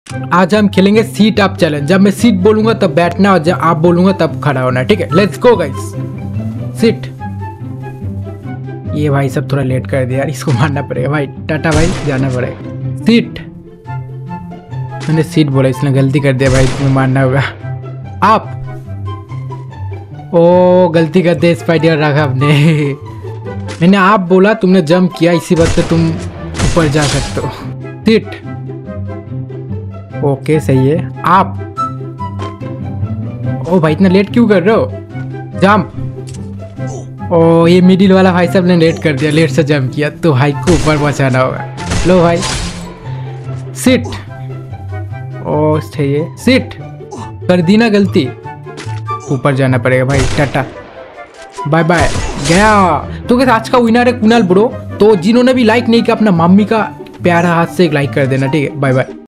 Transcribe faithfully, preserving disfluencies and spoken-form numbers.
आज हम खेलेंगे सीट अप चैलेंज। जब मैं सीट बोलूंगा तब बैठना और जब आप बोलूंगा तब खड़ा होना, ठीक है? Let's go guys. सीट। ये भाई सब थोड़ा लेट कर दिया यार, इसको मानना पड़ेगा भाई। टाटा भाई, जाना पड़ेगा। सीट। मैंने सीट बोला, इसने गलती कर दिया भाई, तुम्हें मानना होगा। आप। ओ गलती कर दिया, स्पाइडर रखा आपने। मैंने आप बोला, तुमने जंप किया, इसी बात पे तुम ऊपर जा सकते हो। सीट। ओके सही है। आप। ओ भाई इतना लेट क्यों कर रहे हो? जंप। ओ ये मिडिल वाला भाई साहब ने लेट कर दिया, लेट से जंप किया, तो भाई को ऊपर पहुंचाना होगा। लो भाई। सिट। ओ सही है। सिट। कर दी ना गलती, ऊपर जाना पड़ेगा भाई। टाटा बाय बाय, गया। तो कैसे आज का विनर है कुणाल ब्रो। तो जिन्होंने भी लाइक नहीं किया, अपना मम्मी का प्यारा हाथ से एक लाइक कर देना, ठीक है? Bye bye.